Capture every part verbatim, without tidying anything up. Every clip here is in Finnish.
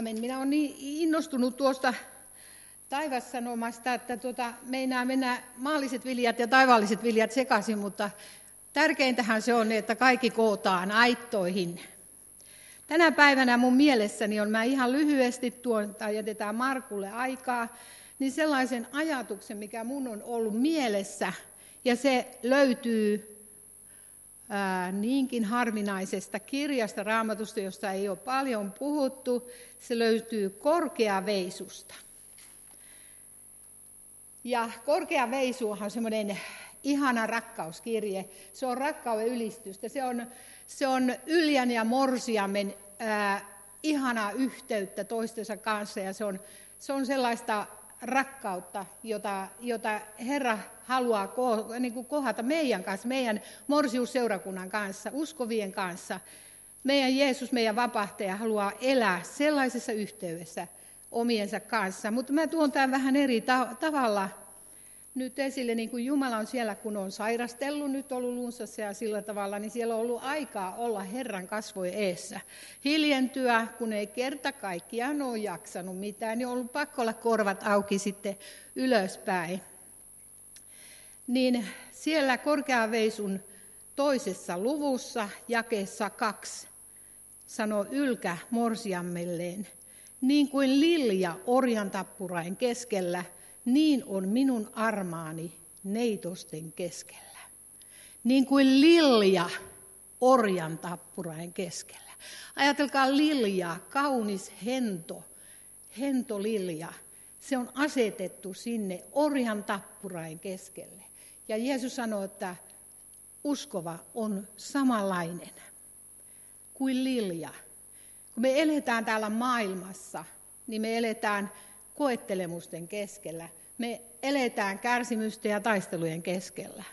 Amen. Minä olen niin innostunut tuosta taivassanomasta, että tuota, meinaa mennä maalliset viljat ja taivaalliset viljat sekaisin, mutta tärkeintähän se on, että kaikki kootaan aittoihin. Tänä päivänä mun mielessäni on, mä ihan lyhyesti tuon, tai jätetään Markulle aikaa, niin sellaisen ajatuksen, mikä mun on ollut mielessä, ja se löytyy ää, niinkin harvinaisesta kirjasta Raamatusta, josta ei ole paljon puhuttu, se löytyy Korkeaveisusta. Ja Korkeaveisuhan on semmoinen ihana rakkauskirje, se on rakkauden ylistystä, se on, se on Yljän ja Morsiamen ää, ihanaa yhteyttä toistensa kanssa, ja se on, se on sellaista rakkautta, jota, jota Herra haluaa ko, niin kuin kohdata meidän kanssa, meidän morsiusseurakunnan kanssa, uskovien kanssa. Meidän Jeesus, meidän vapahtaja, haluaa elää sellaisessa yhteydessä omiensa kanssa. Mutta mä tuon tämän vähän eri ta- tavalla nyt esille, niin kuin Jumala on siellä, kun on sairastellut, nyt ollut lunssassa ja sillä tavalla, niin siellä on ollut aikaa olla Herran kasvojen eessä. Hiljentyä, kun ei kerta kaikkiaan ole jaksanut mitään, niin on ollut pakko olla korvat auki sitten ylöspäin. Niin siellä Korkeaveisun toisessa luvussa, jakeessa kaksi, sanoo Ylkä morsiammelleen, niin kuin lilja orjantappurain keskellä, niin on minun armaani neitosten keskellä. Niin kuin lilja orjantappurain keskellä. Ajatelkaa liljaa, kaunis hento, hento lilja. Se on asetettu sinne orjantappurain keskelle. Ja Jeesus sanoo, että uskova on samanlainen kuin lilja. Kun me eletään täällä maailmassa, niin me eletään koettelemusten keskellä. Me eletään kärsimysten ja taistelujen keskellä.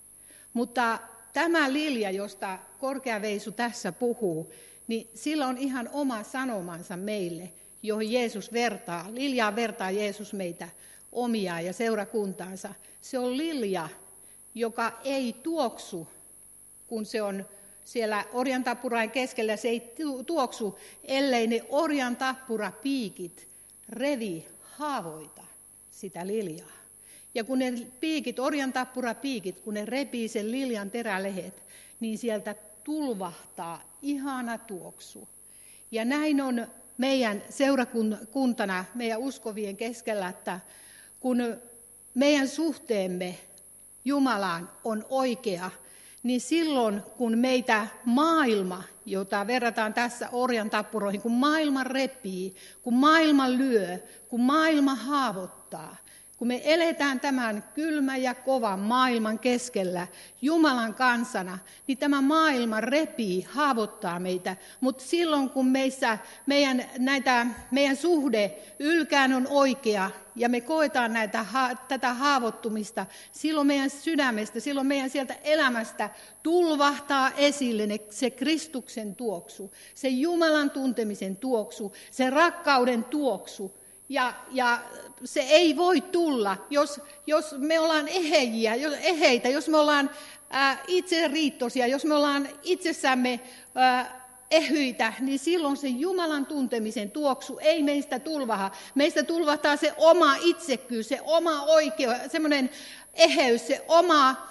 Mutta tämä lilja, josta Korkeaveisu tässä puhuu, niin sillä on ihan oma sanomansa meille, johon Jeesus vertaa. Liljaa vertaa Jeesus meitä omiaan ja seurakuntaansa. Se on lilja, joka ei tuoksu, kun se on siellä orjantappurain keskellä. Se ei tuoksu, ellei ne orjantappurapiikit revi haavoita sitä liljaa. Ja kun ne piikit, orjantappurapiikit, kun ne repii sen liljan terälehet, niin sieltä tulvahtaa ihana tuoksu. Ja näin on meidän seurakuntana, meidän uskovien keskellä, että kun meidän suhteemme Jumalaan on oikea, niin silloin kun meitä maailma, jota verrataan tässä orjantappuroihin, kun maailma repii, kun maailma lyö, kun maailma haavoittaa, kun me eletään tämän kylmän ja kovan maailman keskellä Jumalan kansana, niin tämä maailma repii, haavoittaa meitä. Mutta silloin kun meissä, meidän, näitä, meidän suhde Ylkään on oikea ja me koetaan näitä, tätä haavoittumista, silloin meidän sydämestä, silloin meidän sieltä elämästä tulvahtaa esille ne, se Kristuksen tuoksu, se Jumalan tuntemisen tuoksu, se rakkauden tuoksu. Ja, ja se ei voi tulla, jos, jos me ollaan ehejä, jos, eheitä, jos me ollaan ää, itseriittoisia, jos me ollaan itsessämme ää, ehyitä, niin silloin se Jumalan tuntemisen tuoksu ei meistä tulvaha. Meistä tulvahtaa se oma itsekkyys, se oma oikeus, semmoinen eheys, se oma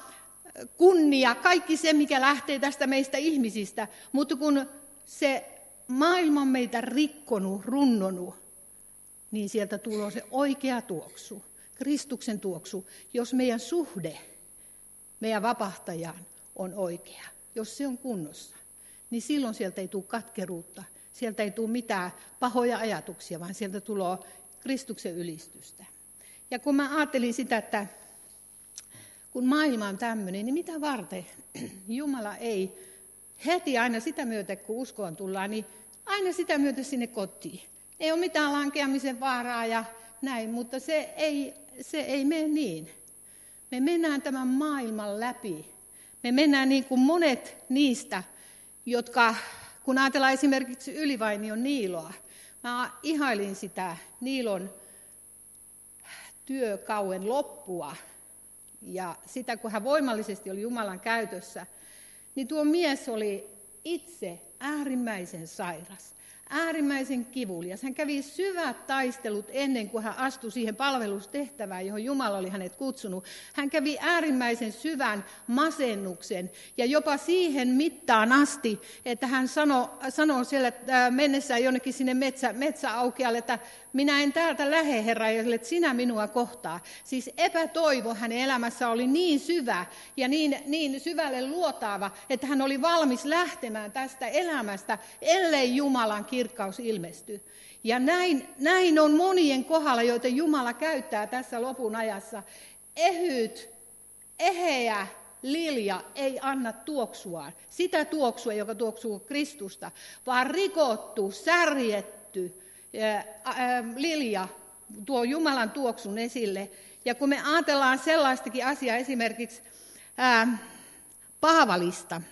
kunnia, kaikki se, mikä lähtee tästä meistä ihmisistä. Mutta kun se maailma on meitä rikkonut, runnonut, niin sieltä tulee se oikea tuoksu, Kristuksen tuoksu, jos meidän suhde meidän vapahtajaan on oikea. Jos se on kunnossa, niin silloin sieltä ei tule katkeruutta, sieltä ei tule mitään pahoja ajatuksia, vaan sieltä tulee Kristuksen ylistystä. Ja kun mä ajattelin sitä, että kun maailma on tämmöinen, niin mitä varten Jumala ei heti aina sitä myötä, kun uskoon tullaan, niin aina sitä myötä sinne kotiin. Ei ole mitään lankeamisen vaaraa ja näin, mutta se ei, se ei mene niin. Me mennään tämän maailman läpi. Me mennään niin kuin monet niistä, jotka, kun ajatellaan esimerkiksi Ylivainion Niiloa, mä ihailin sitä Niilon työkauden loppua ja sitä, kun hän voimallisesti oli Jumalan käytössä, niin tuo mies oli itse äärimmäisen sairas. äärimmäisen kivulias. Hän kävi syvät taistelut ennen kuin hän astui siihen palvelustehtävään, johon Jumala oli hänet kutsunut. Hän kävi äärimmäisen syvän masennuksen ja jopa siihen mittaan asti, että hän sanoi, sanoi siellä mennessään jonnekin sinne metsä, metsäaukealle, että minä en täältä lähde, Herra, että sinä minua kohtaa. Siis epätoivo hänen elämässä oli niin syvä ja niin, niin syvälle luotaava, että hän oli valmis lähtemään tästä elämästä, ellei Jumalan kirkkaus ilmesty. Ja näin, näin on monien kohdalla, joita Jumala käyttää tässä lopun ajassa. Ehyt, eheä lilja ei anna tuoksuaan, sitä tuoksua, joka tuoksuu Kristusta, vaan rikottu, särjetty ää, ää, lilja tuo Jumalan tuoksun esille. Ja kun me ajatellaan sellaistakin asiaa esimerkiksi ää, Paavalista,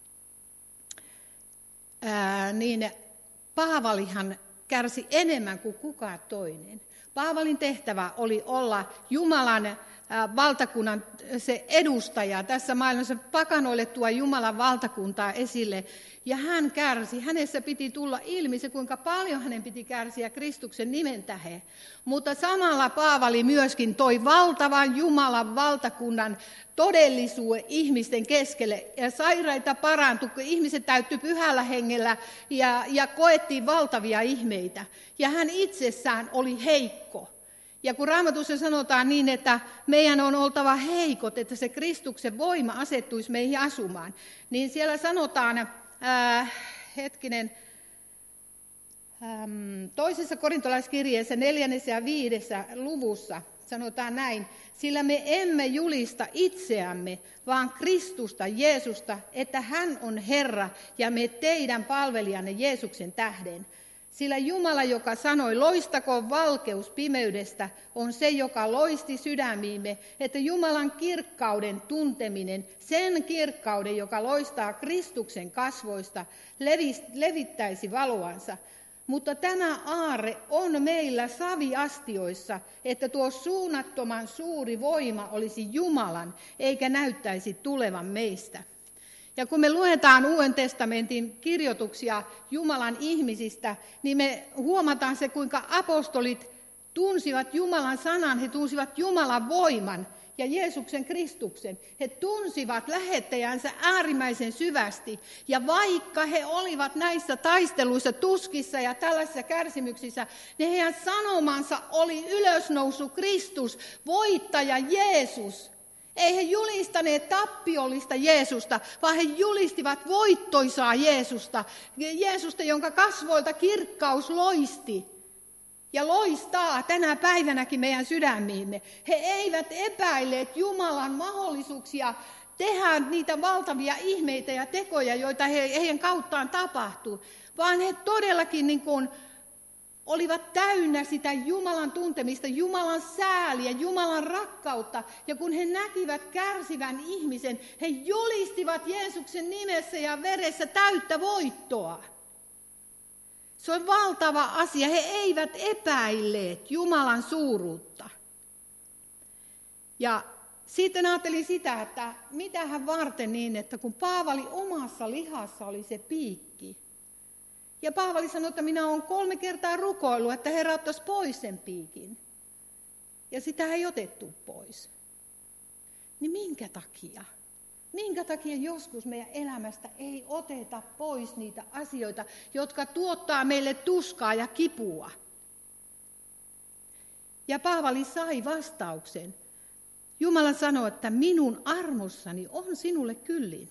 ää, niin Paavalihan kärsi enemmän kuin kukaan toinen. Paavalin tehtävä oli olla Jumalan valtakunnan se edustaja tässä maailmassa, pakanoille tuo Jumalan valtakuntaa esille. Ja hän kärsi, hänessä piti tulla ilmi se, kuinka paljon hänen piti kärsiä Kristuksen nimen tähden. Mutta samalla Paavali myöskin toi valtavan Jumalan valtakunnan todellisuuden ihmisten keskelle. Ja sairaita parantui, kun ihmiset täyttyi pyhällä hengellä ja, ja koettiin valtavia ihmeitä. Ja hän itsessään oli heikko. Ja kun Raamatussa sanotaan niin, että meidän on oltava heikot, että se Kristuksen voima asettuisi meihin asumaan, niin siellä sanotaan, ää, hetkinen, äm, toisessa korintolaiskirjeessä neljännessä ja viidessä luvussa sanotaan näin, sillä me emme julista itseämme, vaan Kristusta, Jeesusta, että hän on Herra ja me teidän palvelijanne Jeesuksen tähden. Sillä Jumala, joka sanoi, loistakoon valkeus pimeydestä, on se, joka loisti sydämiimme, että Jumalan kirkkauden tunteminen, sen kirkkauden, joka loistaa Kristuksen kasvoista, levittäisi valoansa. Mutta tämä aarre on meillä saviastioissa, että tuo suunnattoman suuri voima olisi Jumalan, eikä näyttäisi tulevan meistä. Ja kun me luetaan Uuden testamentin kirjoituksia Jumalan ihmisistä, niin me huomataan se, kuinka apostolit tunsivat Jumalan sanan, he tunsivat Jumalan voiman ja Jeesuksen Kristuksen. He tunsivat lähettäjänsä äärimmäisen syvästi. Ja vaikka he olivat näissä taisteluissa, tuskissa ja tällaisissa kärsimyksissä, niin heidän sanomansa oli ylösnousu Kristus, voittaja Jeesus. Ei he julistaneet tappiollista Jeesusta, vaan he julistivat voittoisaa Jeesusta. Jeesusta, jonka kasvoilta kirkkaus loisti ja loistaa tänä päivänäkin meidän sydämiimme. He eivät epäilleet Jumalan mahdollisuuksia tehdä niitä valtavia ihmeitä ja tekoja, joita he, heidän kauttaan tapahtuu, vaan he todellakin niin kuin olivat täynnä sitä Jumalan tuntemista, Jumalan sääliä, Jumalan rakkautta. Ja kun he näkivät kärsivän ihmisen, he julistivat Jeesuksen nimessä ja veressä täyttä voittoa. Se on valtava asia. He eivät epäilleet Jumalan suuruutta. Ja sitten ajattelin sitä, että mitähän varten niin, että kun Paavali omassa lihassa oli se piikki, ja Paavali sanoi, että minä olen kolme kertaa rukoillut, että Herra ottaisi pois sen piikin. Ja sitä ei otettu pois. Niin minkä takia? Minkä takia joskus meidän elämästä ei oteta pois niitä asioita, jotka tuottaa meille tuskaa ja kipua? Ja Paavali sai vastauksen. Jumala sanoi, että minun armossani on sinulle kyllin.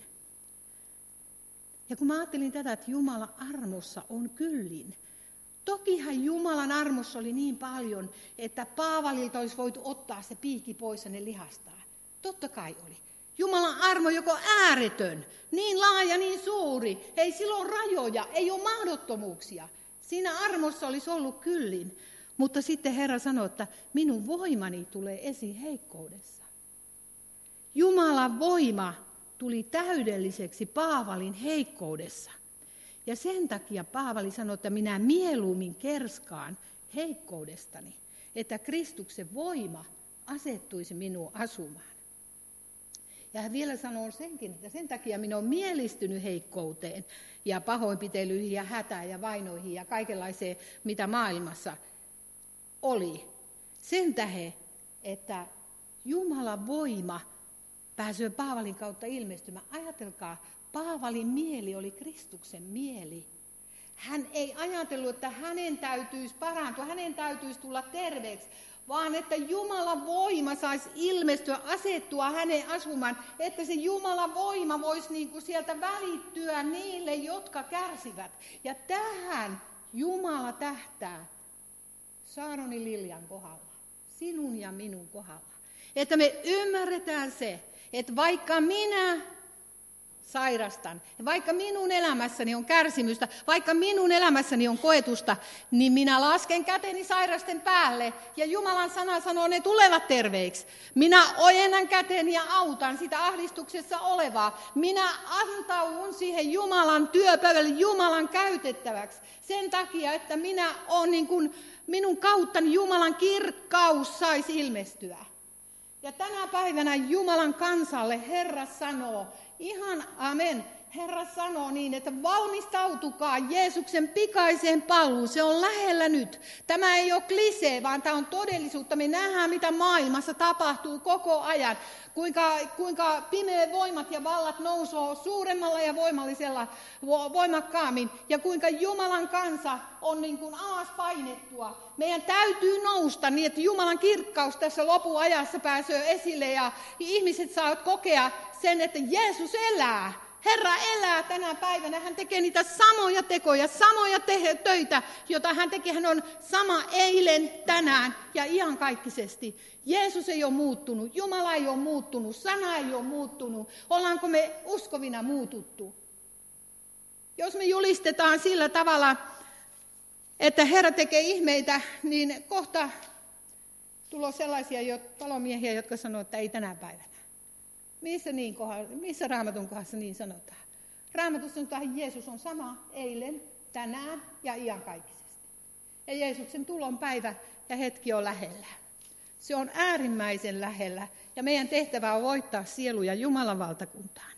Ja kun mä ajattelin tätä, että Jumalan armossa on kyllin. Tokihan Jumalan armossa oli niin paljon, että Paavalilta olisi voitu ottaa se piikki pois hänen lihastaan. Totta kai oli. Jumalan armo joko ääretön, niin laaja, niin suuri. Ei silloin rajoja, ei ole mahdottomuuksia. Siinä armossa olisi ollut kyllin. Mutta sitten Herra sanoi, että minun voimani tulee esiin heikkoudessa. Jumalan voima tuli täydelliseksi Paavalin heikkoudessa. Ja sen takia Paavali sanoi, että minä mieluummin kerskaan heikkoudestani, että Kristuksen voima asettuisi minuun asumaan. Ja hän vielä sanoo senkin, että sen takia minä olen mielistynyt heikkouteen ja pahoinpitelyihin ja hätään ja vainoihin ja kaikenlaiseen, mitä maailmassa oli. Sen tähden, että Jumalan voima pääsee Paavalin kautta ilmestymään. Ajatelkaa, Paavalin mieli oli Kristuksen mieli. Hän ei ajatellut, että hänen täytyisi parantua, hänen täytyisi tulla terveeksi, vaan että Jumalan voima saisi ilmestyä, asettua hänen asumaan, että se Jumalan voima voisi niin kuin sieltä välittyä niille, jotka kärsivät. Ja tähän Jumala tähtää Saaronin Liljan kohdalla, sinun ja minun kohdalla. Että me ymmärretään se, että vaikka minä sairastan, vaikka minun elämässäni on kärsimystä, vaikka minun elämässäni on koetusta, niin minä lasken käteni sairasten päälle ja Jumalan sana sanoo, ne tulevat terveiksi. Minä ojennan käteni ja autan sitä ahdistuksessa olevaa. Minä antaudun siihen Jumalan työpöydälle, Jumalan käytettäväksi. Sen takia, että minä olen niin kuin, minun kauttani Jumalan kirkkaus saisi ilmestyä. Ja tänä päivänä Jumalan kansalle Herra sanoo, ihan amen, Herra sanoo niin, että valmistautukaa Jeesuksen pikaiseen paluun, se on lähellä nyt. Tämä ei ole klisee, vaan tämä on todellisuutta. Me nähdään, mitä maailmassa tapahtuu koko ajan, kuinka, kuinka pimeät voimat ja vallat nousee suuremmalla ja voimallisella voimakkaammin, ja kuinka Jumalan kansa on niin kuin alas painettua. Meidän täytyy nousta niin, että Jumalan kirkkaus tässä lopuajassa pääsee esille, ja ihmiset saavat kokea sen, että Jeesus elää. Herra elää tänä päivänä, hän tekee niitä samoja tekoja, samoja te- töitä, joita hän teki. Hän on sama eilen, tänään ja iankaikkisesti. Jeesus ei ole muuttunut, Jumala ei ole muuttunut, sana ei ole muuttunut. Ollaanko me uskovina muututtu? Jos me julistetaan sillä tavalla, että Herra tekee ihmeitä, niin kohta tulee sellaisia talomiehiä, jotka sanoo, että ei tänä päivänä. Missä, niin kohdalla, missä Raamatun kohdassa niin sanotaan? Raamatussa sanotaan, että Jeesus on sama eilen, tänään ja iankaikkisesti. Ja Jeesuksen tulon päivä ja hetki on lähellä. Se on äärimmäisen lähellä ja meidän tehtävä on voittaa sieluja Jumalan valtakuntaan.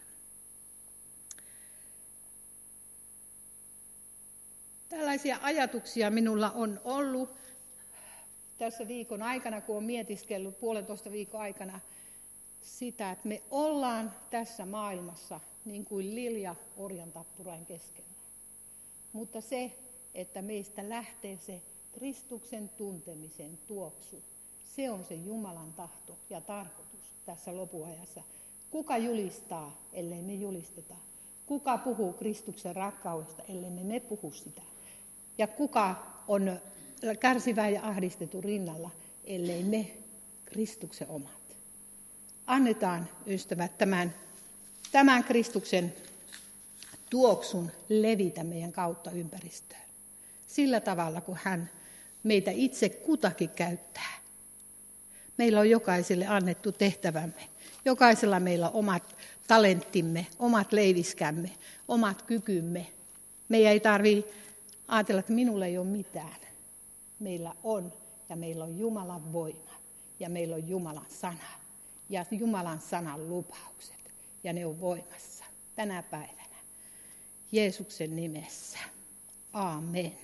Tällaisia ajatuksia minulla on ollut tässä viikon aikana, kun olen mietiskellyt puolentoista viikon aikana sitä, että me ollaan tässä maailmassa niin kuin lilja orjan tappurain keskellä. Mutta se, että meistä lähtee se Kristuksen tuntemisen tuoksu, se on se Jumalan tahto ja tarkoitus tässä lopuajassa. Kuka julistaa, ellei me julisteta? Kuka puhuu Kristuksen rakkaudesta, ellei me, me puhu sitä? Ja kuka on kärsivä ja ahdistettu rinnalla, ellei me Kristuksen omat? Annetaan, ystävät, tämän, tämän Kristuksen tuoksun levitä meidän kautta ympäristöön. Sillä tavalla, kun hän meitä itse kutakin käyttää. Meillä on jokaiselle annettu tehtävämme. Jokaisella meillä on omat talenttimme, omat leiviskämme, omat kykymme. Meidän ei tarvitse ajatella, että minulla ei ole mitään. Meillä on, ja meillä on Jumalan voima, ja meillä on Jumalan sana. Ja Jumalan sanan lupaukset, ja ne on voimassa tänä päivänä. Jeesuksen nimessä. Aamen.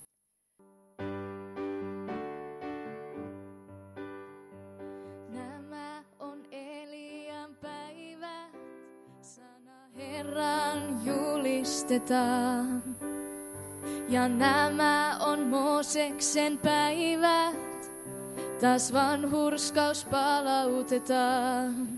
Nämä on Elian päivät, sana Herran julistetaan. Ja nämä on Mooseksen päivät, taas vanhurskaus palautetaan.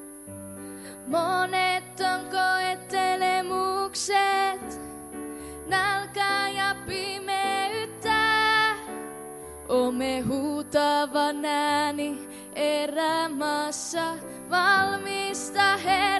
Monet on koettelemukset, nälkää ja pimeyttä. Ome huutavan ääni erämaassa, valmista Herra.